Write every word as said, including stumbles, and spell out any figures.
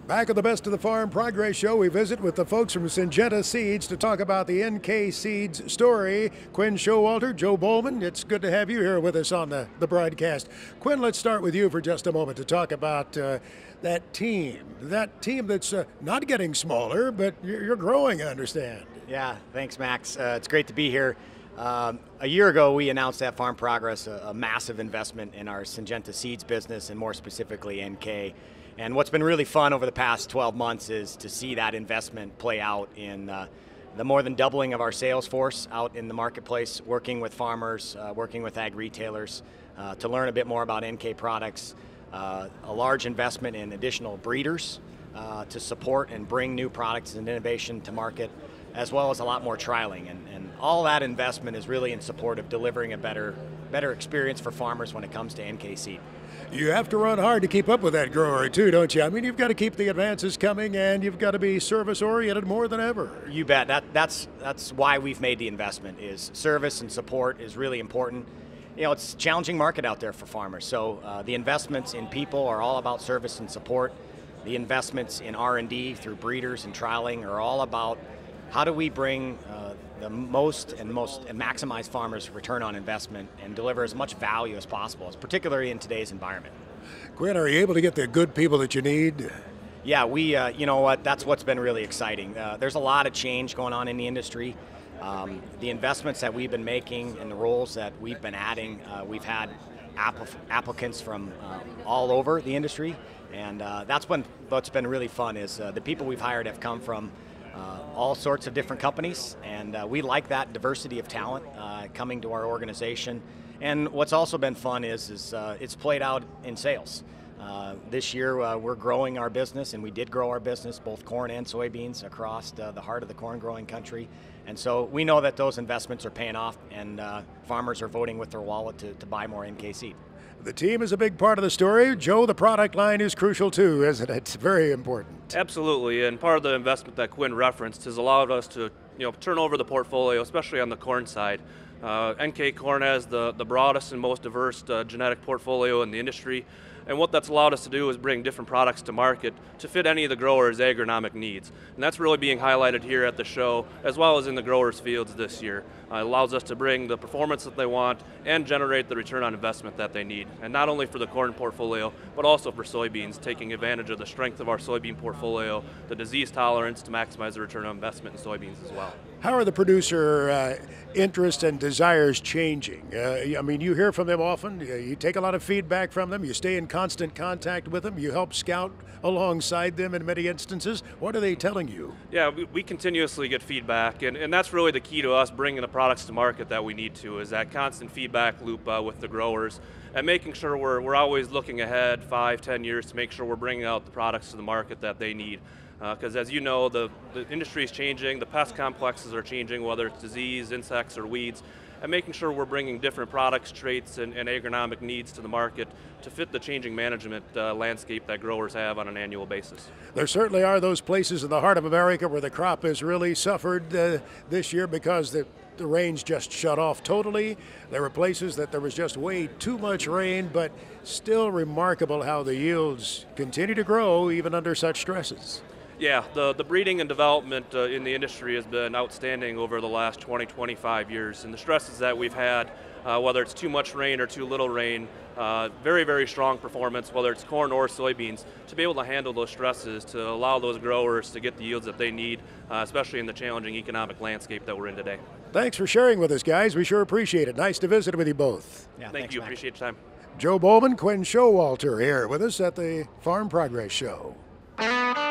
Back at the Best of the Farm Progress Show, we visit with the folks from Syngenta Seeds to talk about the N K Seeds story. Quinn Showalter, Joe Bollman, it's good to have you here with us on the, the broadcast. Quinn, let's start with you for just a moment to talk about uh, that team. That team that's uh, not getting smaller, but you're, you're growing, I understand. Yeah, thanks, Max. Uh, it's great to be here. Um, a year ago, we announced at Farm Progress a, a massive investment in our Syngenta Seeds business, and more specifically N K. And what's been really fun over the past twelve months is to see that investment play out in uh, the more than doubling of our sales force out in the marketplace, working with farmers, uh, working with ag retailers uh, to learn a bit more about N K products, uh, a large investment in additional breeders uh, to support and bring new products and innovation to market, as well as a lot more trialing. And, and all that investment is really in support of delivering a better, better experience for farmers when it comes to N K seed. You have to run hard to keep up with that grower too, don't you? I mean, you've got to keep the advances coming, and you've got to be service-oriented more than ever. You bet. That, that's, that's why we've made the investment, is service and support is really important. You know, it's a challenging market out there for farmers, so uh, the investments in people are all about service and support. The investments in R and D through breeders and trialing are all about how do we bring uh, the most and most and maximize farmers' return on investment and deliver as much value as possible, particularly in today's environment. Quinn, are you able to get the good people that you need? Yeah, we, uh, you know what, that's what's been really exciting. Uh, there's a lot of change going on in the industry. Um, the investments that we've been making and the roles that we've been adding, uh, we've had app applicants from uh, all over the industry, and uh, that's been, what's been really fun is uh, the people we've hired have come from Uh, all sorts of different companies, and uh, we like that diversity of talent uh, coming to our organization. And what's also been fun is, is uh, it's played out in sales. Uh, this year uh, we're growing our business, and we did grow our business, both corn and soybeans, across the, the heart of the corn growing country. And so we know that those investments are paying off, and uh, farmers are voting with their wallet to, to buy more N K seed. The team is a big part of the story. Joe, the product line is crucial too, isn't it? It's very important. Absolutely, and part of the investment that Quinn referenced has allowed us to, you know, turn over the portfolio, especially on the corn side. Uh, N K corn has the, the broadest and most diverse uh, genetic portfolio in the industry, and what that's allowed us to do is bring different products to market to fit any of the growers' agronomic needs. And that's really being highlighted here at the show, as well as in the growers' fields this year. Uh, it allows us to bring the performance that they want and generate the return on investment that they need. And not only for the corn portfolio, but also for soybeans, taking advantage of the strength of our soybean portfolio, the disease tolerance to maximize the return on investment in soybeans as well. How are the producer uh, interests and desires changing? Uh, I mean, you hear from them often, you take a lot of feedback from them, you stay in constant contact with them, you help scout alongside them in many instances. What are they telling you? Yeah, we, we continuously get feedback, and, and that's really the key to us bringing the products to market that we need to, is that constant feedback loop uh, with the growers, and making sure we're, we're always looking ahead five, ten years to make sure we're bringing out the products to the market that they need. Because uh, as you know, the, the industry is changing, the pest complexes are changing, whether it's disease, insects, or weeds, and making sure we're bringing different products, traits, and, and agronomic needs to the market to fit the changing management uh, landscape that growers have on an annual basis. There certainly are those places in the heart of America where the crop has really suffered uh, this year because the, the rains just shut off totally. There were places that there was just way too much rain, but still remarkable how the yields continue to grow even under such stresses. Yeah, the, the breeding and development uh, in the industry has been outstanding over the last twenty, twenty-five years, and the stresses that we've had, uh, whether it's too much rain or too little rain, uh, very, very strong performance, whether it's corn or soybeans, to be able to handle those stresses, to allow those growers to get the yields that they need, uh, especially in the challenging economic landscape that we're in today. Thanks for sharing with us, guys. We sure appreciate it. Nice to visit with you both. Yeah, Thank thanks, you, Max. appreciate your time. Joe Bollman, Quinn Showalter here with us at the Farm Progress Show.